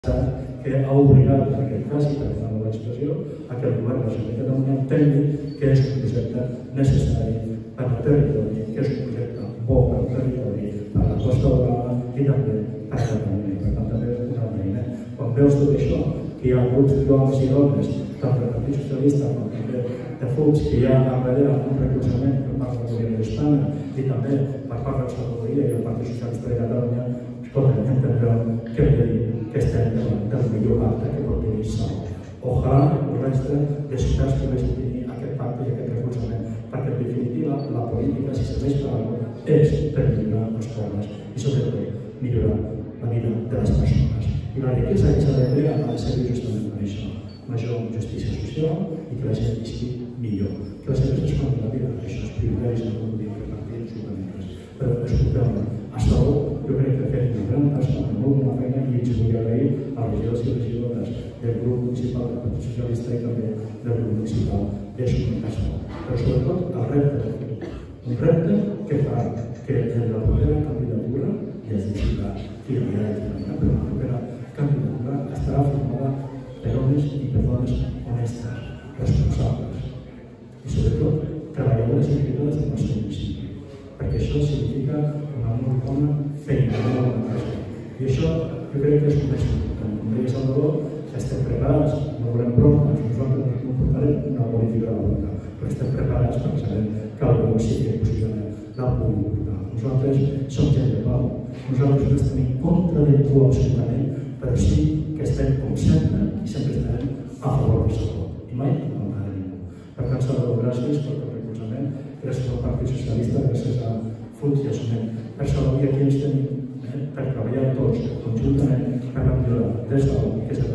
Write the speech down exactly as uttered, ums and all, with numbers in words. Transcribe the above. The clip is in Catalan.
que ha obligat, en aquest cas, i per fer una nova expressió, a que el govern de la Generalitat de Catalunya entengui que és un projecte necessari per al territori, que és un projecte bo per al territori, per a la Costa Daurada i també per a Catalunya. Per tant, també un agraïment. Quan veus tot això, que hi ha grups d'homes i dones, tant del Partit Socialista com també de Fuig, que hi ha a darrere un recolzament per part del Govern d'Espanya i també per part del Salvadoria i el Partit Socialista de Catalunya, escolta, entendreu que hem de dir que estem davant del millor pacte que pot tenir Salou. Ojalà el reste de ciutats poguessin tenir aquest pacte i aquest recolzament, perquè en definitiva la política, si serveix per alguna cosa, és per millorar els pobles i sobretot millorar la vida de les persones. I la riquesa que s'ha de crear ha de servir justament per això, major justícia social i que la gent visqui millor. Que les empreses fan la vida, això és privilegi, no ho dic per partir absolutament res. Però escolteu-me, a Salou jo crec que ha fet una gran tasca, una molt bona feina i ens vull agrair als regidors i regidores del grup municipal del Partit Socialista i també del grup municipal de Comunitat Salou. Però sobretot el repte del futur. Un repte que farà que en la propera candidatura, ja es diu que finalment ha de finalitzar, però la propera candidatura estarà formada per homes i per dones honestes, responsables i sobretot treballadores i actives del nostre municipi, perquè això significa una molt bona feina, una bona tasca. I això jo crec que és un més important. Com deia Salvador, estem preparats, no volem bromes, nosaltres no portarem una política de la boca, però estem preparats perquè sabem que algú sí que possiblement la pugui portar. Nosaltres som gent de pau, nosaltres no estem en contra de tu absolutament, però sí que estem com sempre i sempre estarem a favor de Salvador, i mai en contra de ningú. Per tant, Salvador, gràcies per el recolzament, gràcies al Partit Socialista, gràcies a Fuig i a Soment, per Salvador, i aquí ens tenim per treballar tots conjuntament per la millora de Salvador, que és el